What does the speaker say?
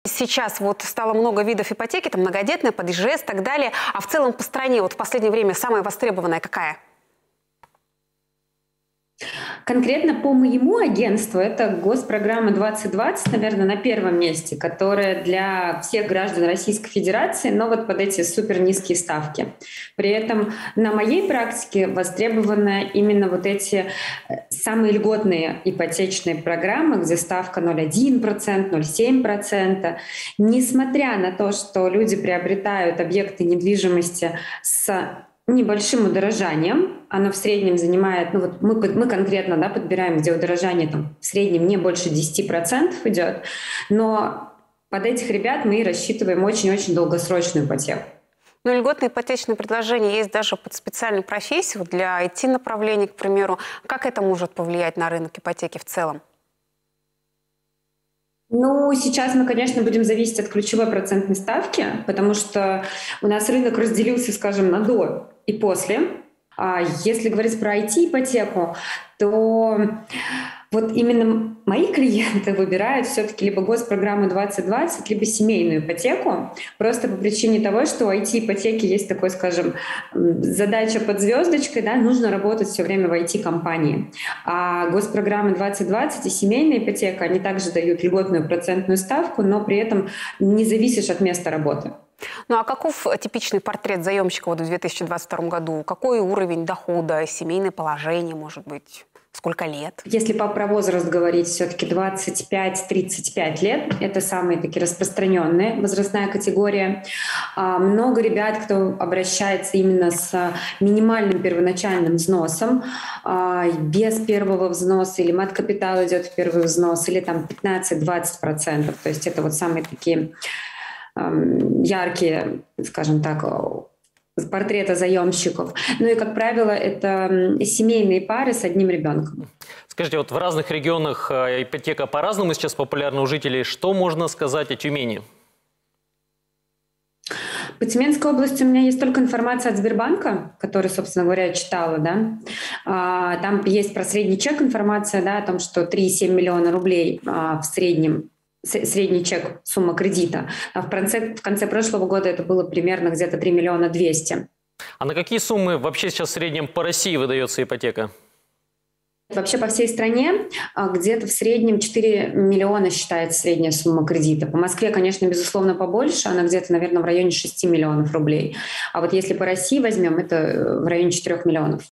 Сейчас вот стало много видов ипотеки, там многодетная, под ИЖС и так далее. А в целом по стране вот в последнее время самая востребованная какая? Конкретно по моему агентству это госпрограмма 2020, наверное, на первом месте, которая для всех граждан Российской Федерации, но вот под эти супер низкие ставки. При этом на моей практике востребованы именно вот эти самые льготные ипотечные программы, где ставка 0,1%, 0,7%. Несмотря на то, что люди приобретают объекты недвижимости с небольшим удорожанием, оно в среднем занимает, ну вот мы конкретно, да, подбираем, где удорожание там в среднем не больше 10% идет, но под этих ребят мы рассчитываем очень-очень долгосрочную ипотеку. Ну, льготные ипотечные предложения есть даже под специальную профессию, для IT-направлений, к примеру. Как это может повлиять на рынок ипотеки в целом? Ну, сейчас мы, конечно, будем зависеть от ключевой процентной ставки, потому что у нас рынок разделился, скажем, на до и после. А если говорить про IT-ипотеку, то вот именно мои клиенты выбирают все-таки либо госпрограмму 2020, либо семейную ипотеку, просто по причине того, что у IT-ипотеки есть такой, скажем, задача под звездочкой, да, нужно работать все время в IT-компании. А госпрограммы 2020 и семейная ипотека, они также дают льготную процентную ставку, но при этом не зависишь от места работы. Ну а каков типичный портрет заемщика вот в 2022 году? Какой уровень дохода, семейное положение, может быть? Сколько лет? Если про возраст говорить, все-таки 25-35 лет. Это самые такие распространенные возрастная категория. Много ребят, кто обращается именно с минимальным первоначальным взносом, без первого взноса, или мат-капитал идет в первый взнос, или там 15-20%. То есть это вот самые такие яркие, скажем так, портрета заемщиков. Ну и, как правило, это семейные пары с одним ребенком. Скажите, вот в разных регионах ипотека по-разному сейчас популярна у жителей. Что можно сказать о Тюмени? По Тюменской области у меня есть только информация от Сбербанка, который, собственно говоря, я читала, да. Там есть про средний чек информация, да, о том, что 3,7 миллиона рублей в среднем средний чек, сумма кредита. А в конце прошлого года это было примерно где-то 3 миллиона 200. А на какие суммы вообще сейчас в среднем по России выдается ипотека? Вообще по всей стране где-то в среднем 4 миллиона считается средняя сумма кредита. По Москве, конечно, безусловно, побольше. Она где-то, наверное, в районе 6 миллионов рублей. А вот если по России возьмем, это в районе 4 миллионов.